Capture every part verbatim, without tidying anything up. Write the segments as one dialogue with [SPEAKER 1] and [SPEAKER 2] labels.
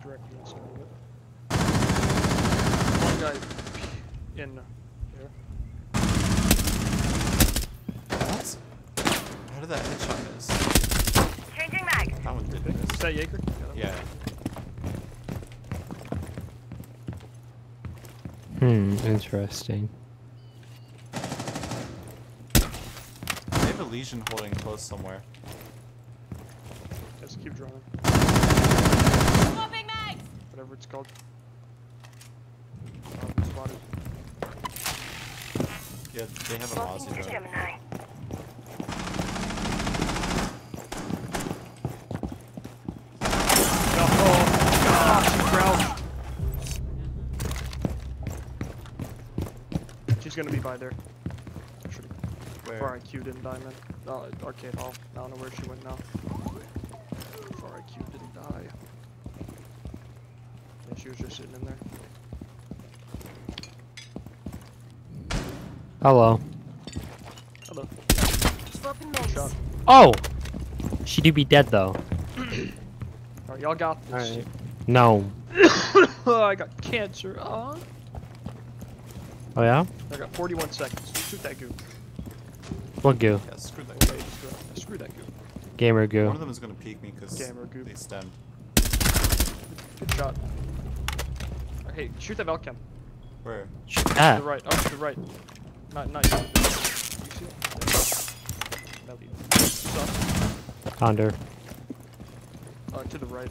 [SPEAKER 1] directly inside of it. One guy in there.
[SPEAKER 2] What? How did that headshot miss?
[SPEAKER 3] Changing mag.
[SPEAKER 2] That one did miss.
[SPEAKER 1] Is that Jaeger?
[SPEAKER 2] Yeah.
[SPEAKER 4] Hmm, interesting.
[SPEAKER 2] They have a Legion holding close somewhere.
[SPEAKER 1] Let's keep drawing.
[SPEAKER 3] Swapping mags.
[SPEAKER 1] Whatever it's called. Um, spotted.
[SPEAKER 2] Yeah, they have a
[SPEAKER 3] Swapping
[SPEAKER 2] Mozzie
[SPEAKER 3] to
[SPEAKER 2] drone.
[SPEAKER 3] Gemini.
[SPEAKER 1] No, oh, gosh, crouch. She's gonna be by there. Should
[SPEAKER 2] Where?
[SPEAKER 1] R I Q didn't die, man. No, arcade hall. I don't know where she went now. R I Q didn't die. Yeah, she was just sitting in there.
[SPEAKER 4] Hello.
[SPEAKER 1] Hello.
[SPEAKER 3] Swapping
[SPEAKER 1] Shot.
[SPEAKER 3] mags.
[SPEAKER 4] Oh! She do be dead though.
[SPEAKER 1] Alright, y'all got this.
[SPEAKER 4] Alright. No.
[SPEAKER 1] Oh, I got cancer. Oh.
[SPEAKER 4] Oh yeah?
[SPEAKER 1] I got forty-one seconds. Shoot that goo.
[SPEAKER 4] What goo?
[SPEAKER 2] Yeah, screw that.
[SPEAKER 1] Okay, screw, screw that goo.
[SPEAKER 4] Gamer
[SPEAKER 2] One
[SPEAKER 4] goo.
[SPEAKER 2] of them is gonna peek me because
[SPEAKER 1] Gamer goop.
[SPEAKER 2] they stem.
[SPEAKER 1] Good shot. Uh, hey, shoot that Valcam.
[SPEAKER 2] Where?
[SPEAKER 4] Shoot
[SPEAKER 1] To
[SPEAKER 4] that.
[SPEAKER 1] the right. Oh, to the right. Not, not you. You see it? That'll be suck.
[SPEAKER 4] Ponder.
[SPEAKER 1] Uh, to the right.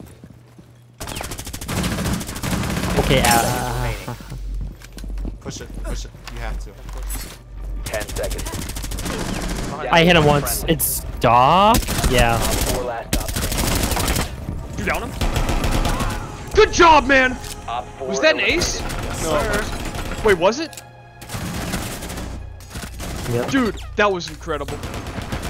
[SPEAKER 4] Okay, uh,
[SPEAKER 2] Push it, push it. You have to.
[SPEAKER 5] Ten seconds.
[SPEAKER 4] I hit him once. It's Doc? Yeah.
[SPEAKER 5] Four last stop.
[SPEAKER 1] You down him? Good job, man!
[SPEAKER 5] Op four
[SPEAKER 1] Was that an ace?
[SPEAKER 5] eliminated.
[SPEAKER 1] No. Wait, was it?
[SPEAKER 4] Yep.
[SPEAKER 1] Dude, that was incredible.